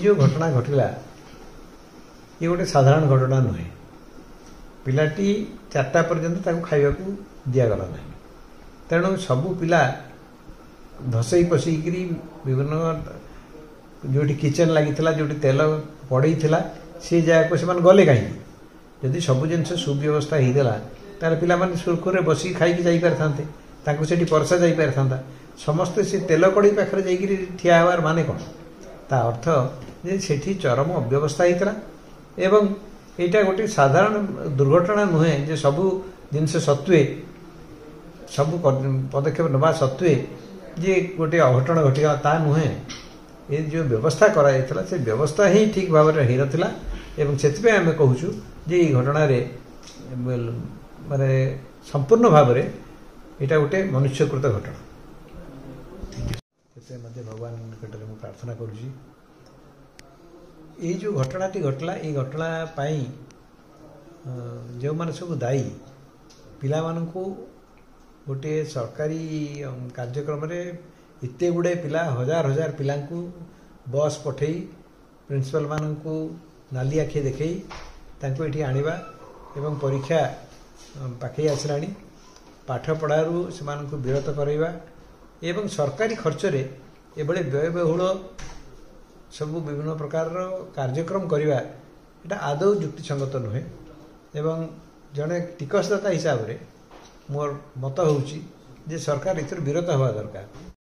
जो घटना घटला ये गोटे साधारण घटना नुहे। पिलाटी 4टा पर्यंत खाइबा दिगला ना, तेणु सबू पिला धसई पसईकरी विभिन्न जो किचन लगी जो तेल पड़े से जगह को से गले कहीं जदि सब जिन सुव्यवस्था होता तार पिला सुरखुरे बसिक खाई जापर था परसा जापर था समस्ते से तेल कड़ी पाखे जाकि ठिया हबार माने कौन ता अर्थ जे सेठी चरम अव्यवस्था होता एवं यहाँ गोटे साधारण दुर्घटना नुहे जे सबू जिनस सत्वे सब पदक्षेप नवा सत्वे जे गोटे अघटन घटीगला ता नुहे। ये जो व्यवस्था करा से व्यवस्था ही ठीक भाव में हो नाला एवं से आम कहूँ जे घटना माने संपूर्ण भाव में यहाँ गोटे मनुष्यकृत घटना से भगवान निकट में प्रार्थना करुँची ये जो घटनाटी घटला ये घटना जो मैंने सब दायी पिला मानू गोटे सरकारी कार्यक्रम रे इत्ते गुड़े पिला हजार हजार पिला बस पठे प्रिंसिपल मानू नाली आखि देखई तांको एठी आनिबा एवं परीक्षा पाखे आसला पाठ पढ़ारू से विरत करवा एवं सरकारी खर्च रे एभले व्ययबहुल सब विभिन्न प्रकार कार्यक्रम करवा एटा आदौ युक्तिसंगत नुहे एवं जड़े टिकसदाता हिसाब से मोर मत होउची जे सरकार इतर विरत हवा दरकार।